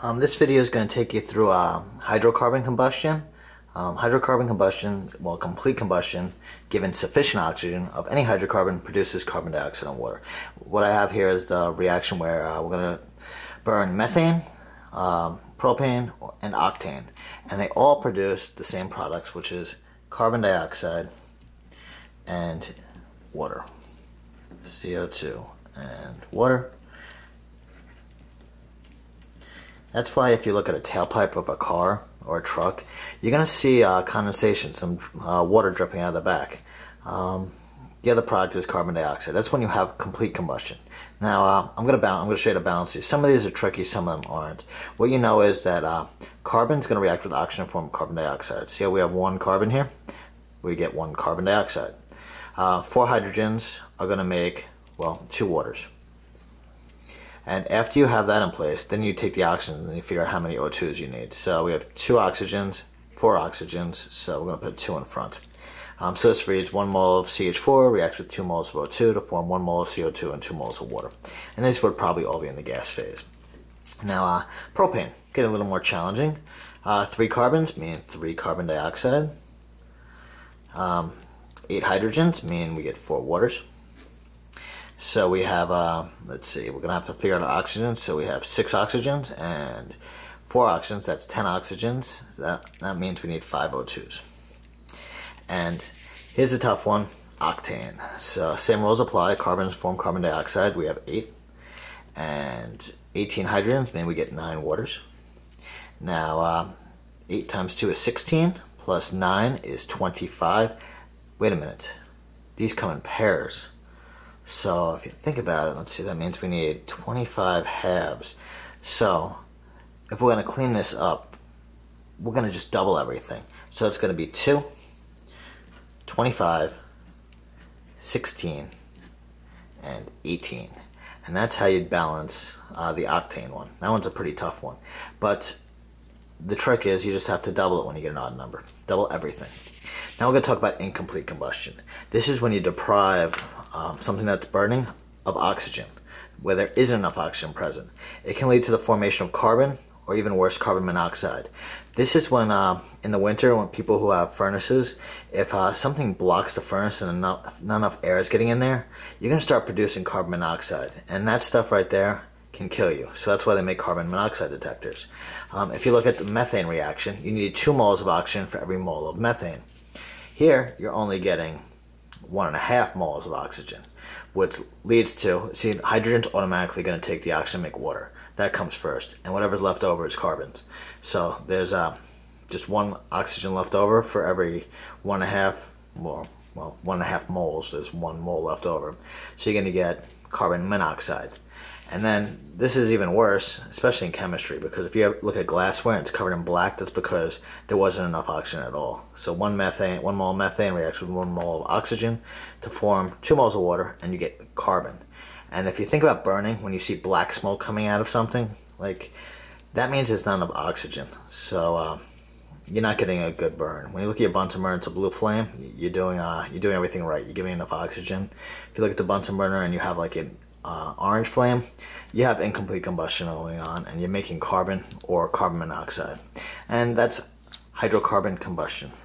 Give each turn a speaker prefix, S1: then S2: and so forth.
S1: This video is going to take you through hydrocarbon combustion. Hydrocarbon combustion, well, complete combustion, given sufficient oxygen of any hydrocarbon, produces carbon dioxide and water. What I have here is the reaction where we're going to burn methane, propane, and octane. And they all produce the same products, which is carbon dioxide and water. CO2 and water. That's why if you look at a tailpipe of a car or a truck, you're going to see condensation, some water dripping out of the back. The other product is carbon dioxide. That's when you have complete combustion. Now I'm going to show you the balance these. Some of these are tricky, some of them aren't. What you know is that carbon is going to react with oxygen to form carbon dioxide. See how we have one carbon here? We get one carbon dioxide. 4 hydrogens are going to make, well, 2 waters. And after you have that in place, then you take the oxygen and you figure out how many O2s you need. So we have 2 oxygens, 4 oxygens, so we're going to put 2 in front. So this reads 1 mole of CH4 reacts with 2 moles of O2 to form 1 mole of CO2 and 2 moles of water. And this would probably all be in the gas phase. Now propane, getting a little more challenging. 3 carbons mean 3 carbon dioxide. 8 hydrogens mean we get 4 waters. So we have, let's see, we're going to have to figure out our oxygen. So we have 6 oxygens and 4 oxygens. That's 10 oxygens. That means we need 5 O2s. And here's a tough one, octane. So same rules apply. Carbons form carbon dioxide. We have 8. And 18 hydrogens mean we get 9 waters. Now, 8 times 2 is 16, plus 9 is 25. Wait a minute. These come in pairs. So if you think about it, let's see, that means we need 25 halves. So if we're going to clean this up, we're going to just double everything. So it's going to be 2, 25, 16, and 18. And that's how you'd balance the octane one. That one's a pretty tough one. But the trick is you just have to double it when you get an odd number. Double everything. Now we're going to talk about incomplete combustion. This is when you deprive something that's burning of oxygen, where there isn't enough oxygen present. It can lead to the formation of carbon, or even worse, carbon monoxide. This is when, in the winter, when people who have furnaces, if something blocks the furnace and not enough air is getting in there, you're going to start producing carbon monoxide. And that stuff right there can kill you. So that's why they make carbon monoxide detectors. If you look at the methane reaction, you need 2 moles of oxygen for every mole of methane. Here, you're only getting 1.5 moles of oxygen, which leads to, see, hydrogen's automatically going to take the oxygen and make water. That comes first, and whatever's left over is carbons. So there's just 1 oxygen left over for every 1.5, well, 1.5 moles. There's 1 mole left over. So you're going to get carbon monoxide. And then this is even worse, especially in chemistry, because if you look at glassware and it's covered in black, that's because there wasn't enough oxygen at all. So 1 mole of methane reacts with 1 mole of oxygen to form 2 moles of water, and you get carbon. And if you think about burning, when you see black smoke coming out of something, like, that means there's not enough oxygen. So you're not getting a good burn. When you look at your Bunsen burner, it's a blue flame. You're doing everything right. You're giving enough oxygen. If you look at the Bunsen burner and you have like an orange flame, you have incomplete combustion going on, and you're making carbon or carbon monoxide. And that's hydrocarbon combustion.